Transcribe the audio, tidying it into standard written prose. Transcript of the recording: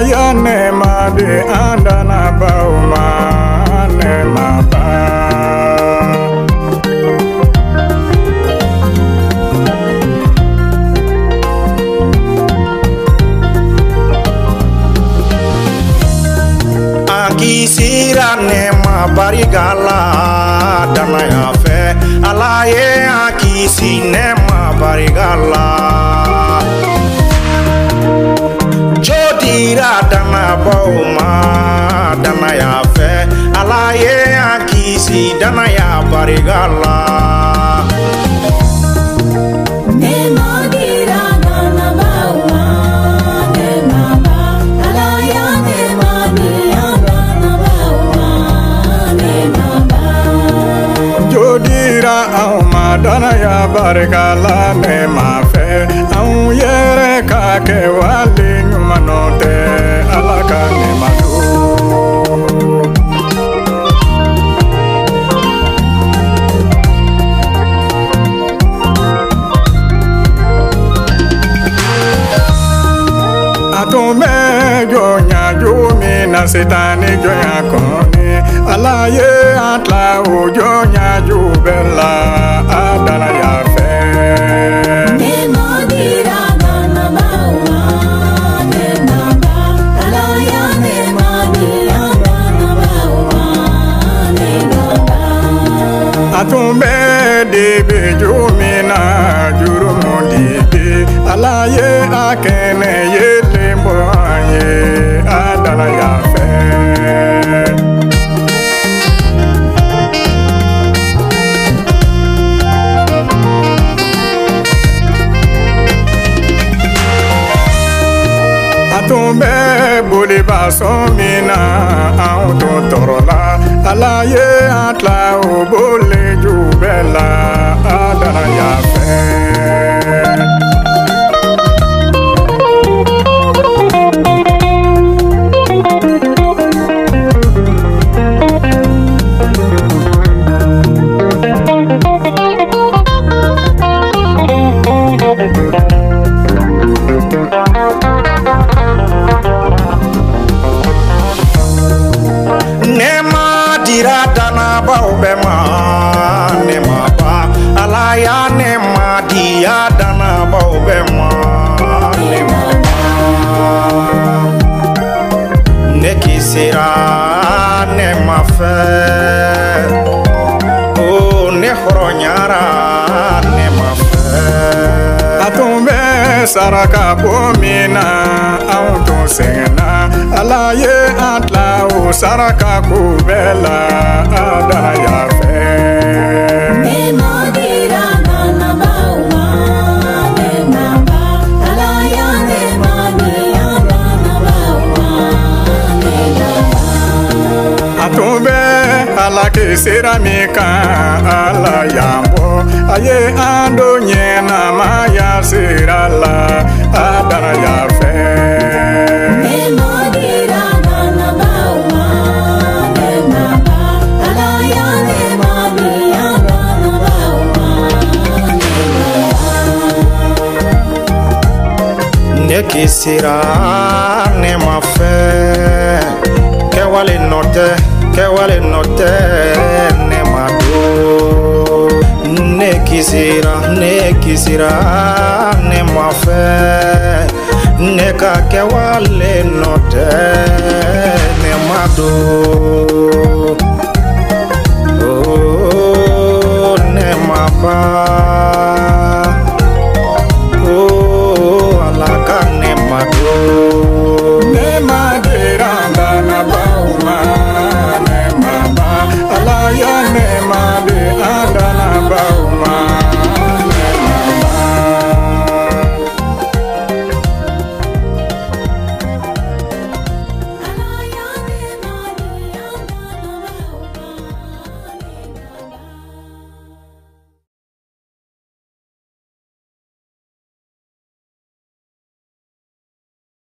ya nema de andana bauma nema ba. Akisira nema barigala dana ya fe alaye akisi nema barigala jodira dana bauma dana ya fe alaye akisi dana ya barigala dana ya barigala ne ma fe au yere ka ke wali nyumanote alaka ne madu atume jonya jumi na setani jonya koni alaye atla ujonya jubela adana ya fe nema dira dana bauma nema ba alaya nema dira dana bauma nema ba atumbe debe jumina jurumundi alaye akene yele mboye adana ya fe tumbe boli basomina auto torola alaye atla o bole jubela adana ya fe dana ba obema nema ba alaya nema dia dana ba obema nema nekisira nema fe o ne horonyara nema fe atumbe saraka bomina auto sena alaye atla o saraka kubela adana ya fe nema dira dana bauma nema ba alaya nema dira dana bauma nema ba atumbe alake seramika ala yambo aye ando nyena maya sirala adana ya fe nekisira ne ma fe ke wale note ne ma do nekisira ne ma fe ne ka ke wale note ne ma do